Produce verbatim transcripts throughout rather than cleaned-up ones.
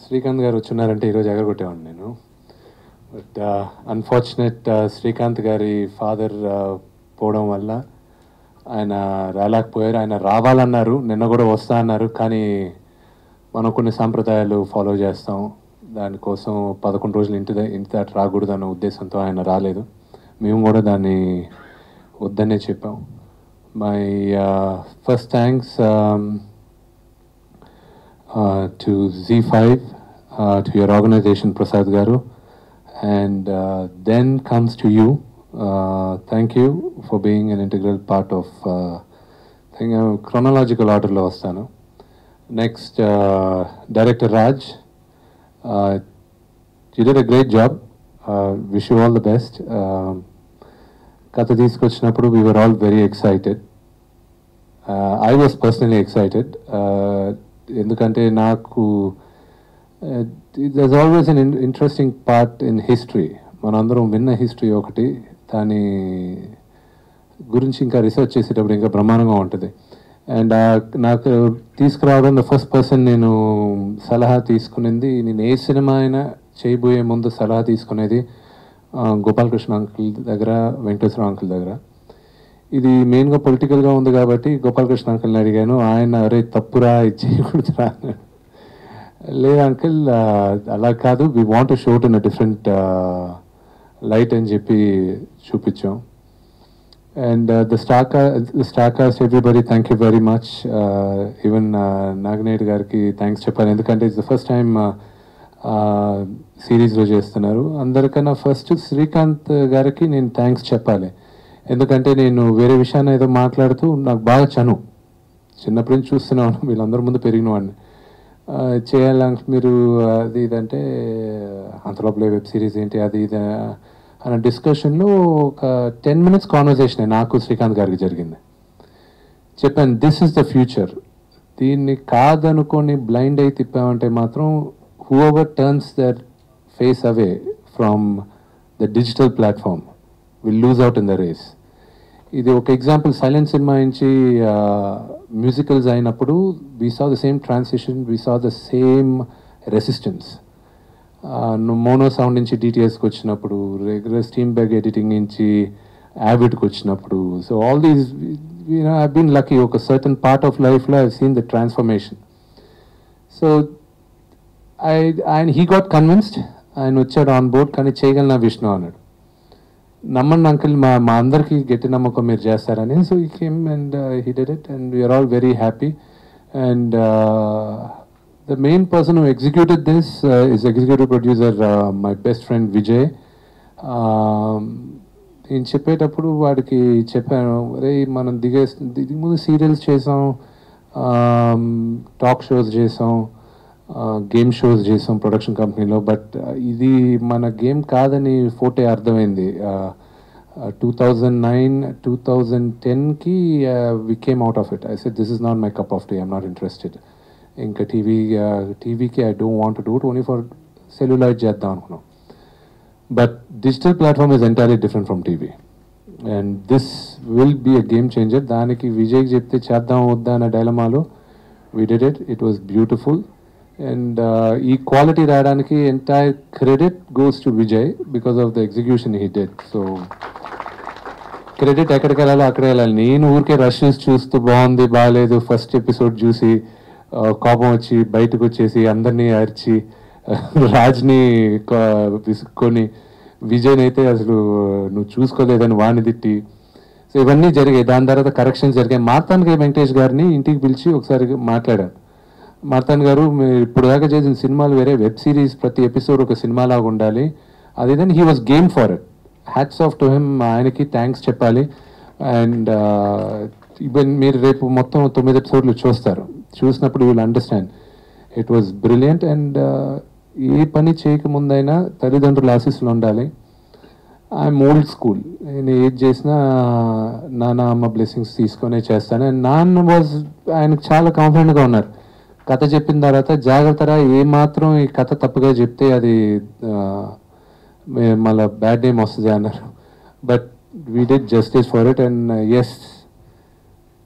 శ్రీకాంత్ గారు వచ్చున్నారంటే ఈరోజు ఎగరగొట్టేవాడిని నేను. బట్ అన్ఫార్చునేట్ శ్రీకాంత్ గారి ఫాదర్ పోవడం వల్ల ఆయన రాలేకపోయారు. ఆయన రావాలన్నారు, నిన్న కూడా వస్తా అన్నారు. కానీ మనం కొన్ని సాంప్రదాయాలు ఫాలో చేస్తాం, దానికోసం పదకొండు రోజులు ఇంటి ఇంటి దాటి రాకూడదు అన్న ఉద్దేశంతో ఆయన రాలేదు. మేము కూడా దాన్ని వద్దనే చెప్పాం. My first thanks to Zee five, to your organisation Prasad garu, and uh, then comes to you. Uh, thank you for being an integral part of uh, thing. Uh, chronological order lo vastanu. Next, uh, Director Raj, uh, you did a great job. Uh, wish you all the best. Katha teesukochinappudu we were all very excited. uh, I was personally excited endukante uh, naaku Uh, there's always an in interesting part in history. మనందరం విన్న history ఒకటి, దాని గురించి ఇంకా research చేసేటప్పుడు ఇంకా బ్రహ్మాండంగా ఉంటుంది. అండ్ నాకు తీసుకురావడం ద ఫస్ట్ పర్సన్ నేను సలహా తీసుకునేది, నేను ఏ సినిమా అయినా చేయబోయే ముందు సలహా తీసుకునేది గోపాలకృష్ణ అంకుల్ దగ్గర, వెంకటేశ్వర అంకుల్ దగ్గర. ఇది మెయిన్గా పొలిటికల్గా ఉంది కాబట్టి గోపాలకృష్ణ అంకుల్ని అడిగాను. ఆయన అరే తప్పురా, ఇది చేయకూడదురా అన్నాడు. లేదు అంకిల్, అలా కాదు, we want to show it in a different light అని చెప్పి చూపించాం. And the star the star cast everybody, thank you very much. Even Naganeti గారికి థ్యాంక్స్ చెప్పాలి, ఎందుకంటే ఇట్స్ ద ఫస్ట్ టైం సిరీస్లో చేస్తున్నారు. అందరికన్నా ఫస్ట్ శ్రీకాంత్ గారికి నేను థ్యాంక్స్ చెప్పాలి, ఎందుకంటే నేను వేరే విషయాన్ని ఏదో మాట్లాడుతూ నాకు బాగా చను, చిన్నప్పటి నుంచి చూస్తున్నాను, వీళ్ళందరి ముందు పెరిగిన వాడిని. చేయాలంటే మీరు అది ఇదంటే అంతలోపలే వెబ్ సిరీస్ ఏంటి అది ఇది అన్న డిస్కషన్లో ఒక టెన్ మినిట్స్ కాన్వర్జేషన్ నాకు శ్రీకాంత్ గారికి జరిగింది. చెప్పాను, దిస్ ఇస్ ద ఫ్యూచర్, దీన్ని కాదనుకొని బ్లైండ్ అయి తిప్పామంటే మాత్రం whoever turns their face away from the digital platform will lose out in the race. ఇది ఒక ఎగ్జాంపుల్, సైలెంట్ సినిమా నుంచి మ్యూజికల్స్ అయినప్పుడు we saw the same transition, we saw the same resistance. Mono sound నుంచి డిటిఎస్కి వచ్చినప్పుడు, regular steam bag editing నుంచి యావిడ్కి వచ్చినప్పుడు, so all these you know I been lucky, ఒక సర్టన్ పార్ట్ ఆఫ్ లైఫ్లో I seen the transformation. So I ఆయన he got convinced, ఆయన వచ్చాడు ఆన్ బోర్డ్. కానీ చేయగలనా విష్ణు అన్నాడు. నమ్మండి అంకుల్, మా మా అందరికీ గట్టి నమ్మకం మీరు చేస్తారని. So he came and he did it and we're all very happy. And the main person who executed this is executive producer my best friend Vijay. నేను చెప్పేటప్పుడు వాడికి చెప్పాను, అరే మనం దిగే దిగి ముందు సీరియల్స్ చేసాం, టాక్ షోస్ చేసాం, గేమ్ షోస్ చేసాం ప్రొడక్షన్ కంపెనీలో, బట్ ఇది మన గేమ్ కాదని ఫోటే అర్థమైంది. Two thousand nine two thousand టెన్కి we came out of it. I said this is not my cup of tea, I'm not interested. ఇంకా టీవీ టీవీకి I don't want to do it, only for celluloid చేద్దాం అనుకున్నాం. But digital platform is entirely different from TV and this will be a game changer. దానికి విజయ్కి చెప్తే చేద్దాం వద్దా అనే డైలమాలో we did it, it was beautiful. And ఈ క్వాలిటీ రావడానికి entire credit goes to Vijay because of the execution he did. So credit ఎక్కడికి వెళ్ళాలో అక్కడే వెళ్ళాలి. నేను ఊరికే రషెస్ చూస్తూ బాగుంది బాగాలేదు ఫస్ట్ ఎపిసోడ్ చూసి కోపం వచ్చి బయటకు వచ్చేసి అందరినీ అరిచి రాజ్ని విసుక్కొని, విజయ్ని అయితే అసలు నువ్వు చూసుకోలేదని వాడిని తిట్టి, సో ఇవన్నీ జరిగాయి. దాని తర్వాత కరెక్షన్స్ జరిగాయి. మార్తాండ్ వెంకటేష్ గారిని ఇంటికి పిలిచి ఒకసారి మాట్లాడాను. మార్తాండ్ గారు, మీరు ఇప్పుడు దాకా చేసిన సినిమాలు వేరే, వెబ్ సిరీస్ ప్రతి ఎపిసోడ్ ఒక సినిమాలాగా ఉండాలి, అది then he was game for it. Hats off to him, ఆయనకి థ్యాంక్స్ చెప్పాలి. అండ్ ఈవెన్ మీరు రేపు మొత్తం తొమ్మిది ఎపిసోడ్లు చూస్తారు, చూసినప్పుడు will understand it was brilliant. And ఏ పని చేయకముందైనా తల్లిదండ్రుల ఆశీస్సులు ఉండాలి. ఐఎమ్ ఓల్డ్ స్కూల్, నేను ఏది చేసినా నాన్న అమ్మ బ్లెస్సింగ్స్ తీసుకొనే చేస్తాను. అండ్ నాన్న వాజ్ ఆయనకు చాలా కాన్ఫిడెంట్గా ఉన్నారు. కథ చెప్పిన తర్వాత జాగ్రత్తగా ఏమాత్రం ఈ కథ తప్పుగా చెప్తే అది మళ్ళీ బ్యాడ్ నేమ్ వస్తుంది అన్నారు. But we did justice for it. And yes,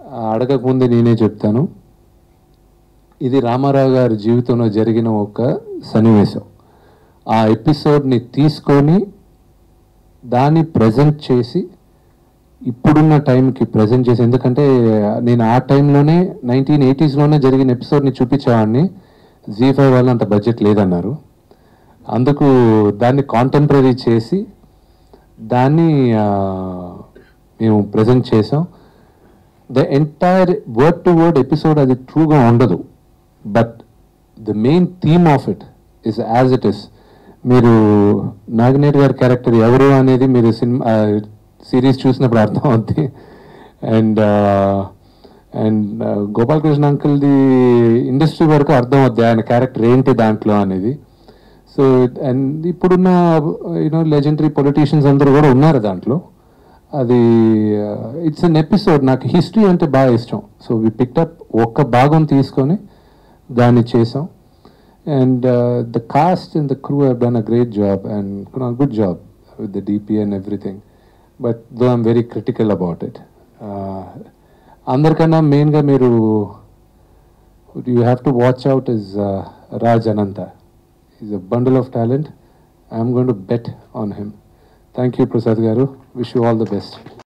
అడగకముందే నేనే చెప్తాను, ఇది రామారావు గారి జీవితంలో జరిగిన ఒక సన్నివేశం. ఆ ఎపిసోడ్ని తీసుకొని దాన్ని ప్రజెంట్ చేసి ఇప్పుడున్న టైంకి ప్రజెంట్ చేసి, ఎందుకంటే నేను ఆ టైంలోనే నైన్టీన్ ఎయిటీస్లోనే జరిగిన ఎపిసోడ్ని చూపించేవాడిని. జీ ఫైవ్ వాళ్ళు అంత బడ్జెట్ లేదన్నారు. అందుకు దాన్ని కాంటెంపరీ చేసి దాన్ని మేము ప్రజెంట్ చేసాం. The entire word to word episode అది ట్రూగా ఉండదు, but the main theme of it is as it is. మీరు నాగినేటి గారి క్యారెక్టర్ ఎవరు అనేది మీరు సినిమా సిరీస్ చూసినప్పుడు అర్థం అవుద్ది. అండ్ అండ్ గోపాలకృష్ణ అంకుల్ది ఇండస్ట్రీ వరకు అర్థం అవుద్ది ఆయన క్యారెక్టర్ ఏంటి దాంట్లో అనేది. సో అండ్ ఇప్పుడున్న యూనో లెజెండరీ పొలిటీషియన్స్ అందరూ కూడా ఉన్నారు దాంట్లో. అది ఇట్స్ అన్ ఎపిసోడ్. నాకు హిస్టరీ అంటే బాగా ఇష్టం. సో వి పిక్టప్ ఒక్క భాగం తీసుకొని దాన్ని చేసాం. And the cast and the crew have done a great job and good job with the DP and everything. But though I'm very critical about it. అందరికన్నా మెయిన్గా మీరు you have to watch out is Raj Anantha. Is a bundle of talent. I'm going to bet on him. Thank you Prasad garu. Wish you all the best.